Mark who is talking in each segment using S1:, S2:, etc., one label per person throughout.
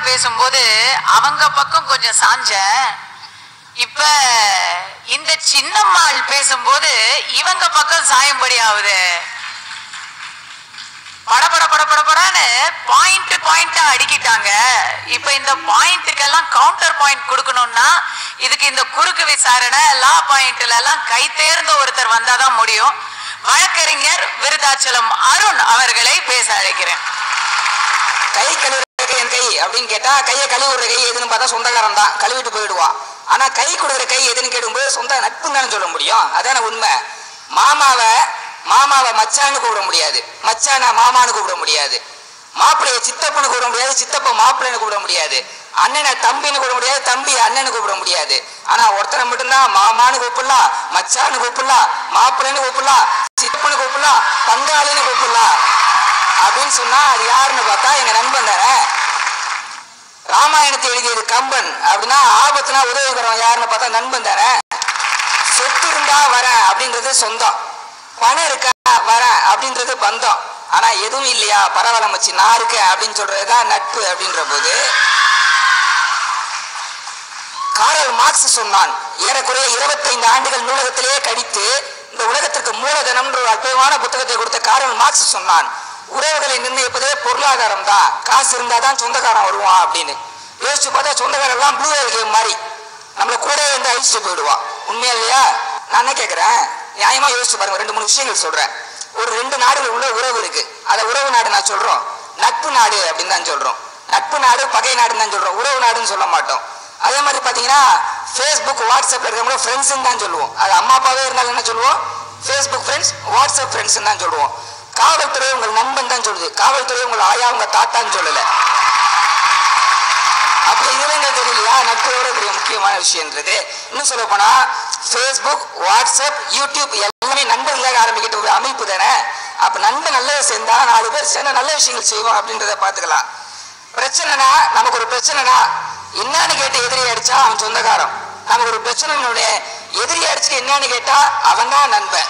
S1: பேசும்போது அவங்க பக்கம் கொஞ்சம் சாஞ்ச. இப்ப இந்த சின்னம்மாள் பேசும்போது இவங்க பக்கம் சாயும்படி ஆகுது. படபட படபடன்னு பாயிண்டா அடிக்கிட்டாங்க. இப்ப இந்த பாயிண்ட்டுக்கெல்லாம் கவுண்டர் பாயிண்ட் கொடுக்கணும்னா இதுக்கு இந்த குறுக்கு விசாரணை லா பாயிண்ட்ல எல்லாம் கை தேர்ந்த ஒருத்தர் வந்தாதான் முடியும். வழக்கறிஞர் விருதாச்சலம் அருண் அவர்களை பேச அழைக்கிறேன்.
S2: கை கழுவுற என் கை அப்படின்னு கேட்டா கையை கழுவுற கை எதுன்னு பார்த்தா சொந்தக்காரன் தான், கழுவிட்டு போயிடுவான். ஆனா கை கொடுக்குற கை எதுன்னு கேட்டும்போது சொந்த நட்புன்னு தானே சொல்ல முடியும். அதான உண்மை. மாமாவை மச்சான்னு கூப்பிட முடியாது, மச்சானா மாமான்னு கூப்பிட முடியாது. மாப்பிள்ளைய சித்தப்பன்னு கூப்பிட முடியாது, சித்தப்ப மாப்பிள்ளைன்னு கூப்பிட முடியாது. அண்ணனை தம்பின்னு கூப்பிட முடியாது, தம்பி அண்ணன்னு கூப்பிட முடியாது. ஆனா ஒருத்தனை மட்டும்தான் மாமான்னு கூப்பிடலாம், மச்சான்னு கூப்பிடலாம், மாப்பிள்ளைன்னு கூப்பிடலாம், சித்தப்பன்னு கூப்பிடலாம், பங்காளின்னு கூப்பிடலாம். அப்படின்னு சொன்னா அது யாருன்னு பார்த்தா எங்க நண்பன் தானே. ராமாயணத்தை எழுதியது கம்பன் அப்படின்னா ஆபத்துனா உதவி பெறவன் யாருன்னு பார்த்தா நண்பன் தானே. சொத்து இருந்தா வரேன் அப்படின்றது சொந்தம், பணம் இருக்கா வரேன் அப்படின்றது பந்தம். ஆனா எதுவும் இல்லையா பரவாயில்ல மச்சி நான் இருக்கேன் அப்படின்னு சொல்றதுதான் நட்பு. அப்படின்ற போது காரல் மார்க்ஸ் சொன்னான், ஏறக்குறைய 25 ஆண்டுகள் நூலகத்திலேயே கடித்து இந்த உலகத்திற்கு மூலதனம் ஒரு அற்புதமான புத்தகத்தை கொடுத்த காரல் மார்க்ஸ் சொன்னான், உறவுகளை நிர்ணயிப்பதே பொருளாதாரம் தான், காசு இருந்தா தான் சொந்தக்காரன் வருவான் அப்படின்னு. யோசிச்சு பார்த்தா சொந்தக்காரன் எல்லாம் ப்ளூ வேல் கேம் மாதிரி நம்மளை கூட வந்து அழிச்சுட்டு போயிடுவான். உண்மையா இல்லையா? நான் என்ன கேட்கிறேன், நியாயமா யோசிச்சு பாருங்க. 2-3 விஷயங்கள் சொல்றேன். ஒரு 2 நாடுகள் உள்ள உறவு இருக்கு, அதை உறவு நாடு நான் சொல்றோம், நட்பு நாடு அப்படின்னு தான் சொல்றோம். நட்பு நாடு பகை நாடுன்னு தான் சொல்றோம், உறவு நாடுன்னு சொல்ல மாட்டோம். அதே மாதிரி பாத்தீங்கன்னா ஃபேஸ்புக் வாட்ஸ்அப்ல இருக்கிறவங்க ஃப்ரெண்ட்ஸ்ன்னு தான் சொல்லுவோம். அது அம்மா அப்பாவே இருந்தாலும் என்ன சொல்லுவோம், ஃபேஸ்புக் ஃப்ரெண்ட்ஸ் வாட்ஸ்அப் ஃப்ரெண்ட்ஸ் தான் சொல்லுவோம். காவல்துறை உங்கள் நண்பன் தான் சொல்லுது, காவல்துறை உங்கள் ஆயா உங்க தாத்தான்னு சொல்லல. அப்ப இதுல தெரியலையா நட்போட பெரிய முக்கியமான விஷயம்ன்றது. இன்னும் சொல்ல போனா ஃபேஸ்புக் வாட்ஸ்அப் யூடியூப் எல்லாமே நண்பர்களாக ஆரம்பிக்கிட்ட ஒரு அமைப்பு தானே. அப்ப நண்பன் நல்லதை சேர்ந்தா 4 பேர் சேர்ந்தா நல்ல விஷயங்கள் செய்வோம் அப்படின்றத பாத்துக்கலாம். பிரச்சனைனா நமக்கு ஒரு பிரச்சனைனா என்னன்னு கேட்டு எதிரி அடிச்சா அவன் சொந்தக்காரன், நமக்கு ஒரு பிரச்சனைனுடைய எதிரி அடிச்சுட்டு என்னன்னு கேட்டா அவன் தான் நண்பன்.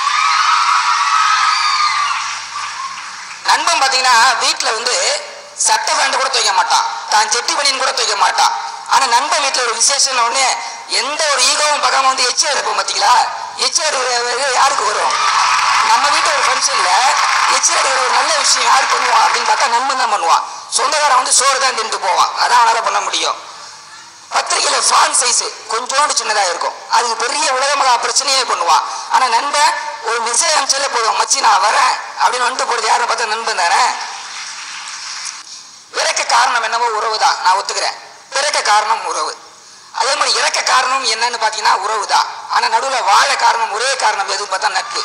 S2: நண்பன் பாத்தீங்கன்னா வீட்டுல வந்து சட்டை பேண்ட் கூட துவைக்க மாட்டான், தான் செட்டி பனியன் கூட துவைக்க மாட்டான். ஆனா நண்பன் வீட்டுல ஒரு விசேஷம் ஒண்ணு எந்த ஒரு ஈகோவும் பக்காம வந்து எச்ச எடுப்போம் பாத்தீங்களா. எச்ச எடுக்கிற யாருக்கு வரும்? நம்ம வீட்டு ஒரு ஃபங்க்ஷன்ல எச்ச எடுக்கிற ஒரு நல்ல விஷயம் யாரு பண்ணுவான் அப்படின்னு பார்த்தா நண்பன் தான் பண்ணுவான். சொந்தக்காரன் வந்து சோறு தான் தின்ட்டு போவான், அதான் அவனால பண்ண முடியும். பத்திரிகையில ஃபான் சைஸ் கொஞ்சோண்டு சின்னதா இருக்கும், அதுக்கு பெரிய உலகமகா பிரச்சனையே பண்ணுவான். ஆனா நண்பன் ஒரு மெசேஜ் அனுப்பிச்சாலே போதும், மச்சி நான் வரேன் அப்படின்னு வந்துட்டு போறது யாருன்னு பார்த்தா நண்பன் தானே. இறக்க காரணம் என்னவோ உறவு தான், நான் ஒத்துக்கிறேன். பிறக்க காரணம் உறவு. அதே மாதிரி இறக்க காரணம் என்னன்னு பாத்தீங்கன்னா உறவு தான். ஆனா நடுவுல வாழ காரணம் ஒரே காரணம் எதுவும் பார்த்தா நட்பு.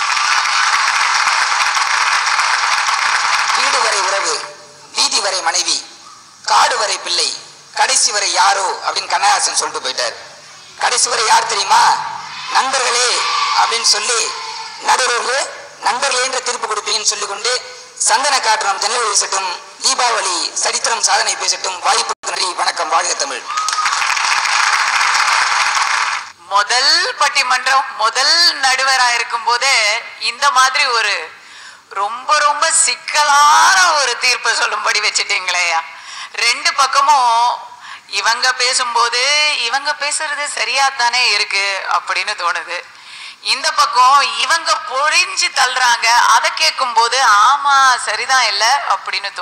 S2: வீடு வரை உறவு, வீதி வரை மனைவி, காடு வரை பிள்ளை, கடைசி வரை யாரோ அப்படின்னு கண்ணதாசன் சொல்லிட்டு போயிட்டார். கடைசி வரை யார் தெரியுமா? நண்பர்களே அப்படின்னு சொல்லி நடுவர்களே நண்பர்களே என்ற தீர்ப்பு கொடுப்பீங்கன்னு சொல்லி கொண்டு சந்தன காற்றம் ஜன்னல் வீசட்டும், தீபாவளி சரித்திரம் சாதனை பேசட்டும். வாய்ப்புக்கு நன்றி, வணக்கம், வாழ்க தமிழ்.
S1: முதல் பட்டிமன்றம் முதல் நடுவரா இருக்கும் போதே இந்த மாதிரி ஒரு ரொம்ப ரொம்ப சிக்கலான ஒரு தீர்ப்பை சொல்லும்படி வச்சுட்டீங்களேயா. 2 பக்கமும் இவங்க பேசும்போது இவங்க பேசுறது சரியாத்தானே இருக்கு அப்படின்னு தோணுது. இந்த பக்கம் இவங்க பொழிஞ்சு தள்ளுறாங்க, அதை கேட்கும் போது ஆமா சரிதான் இல்ல அப்படின்னு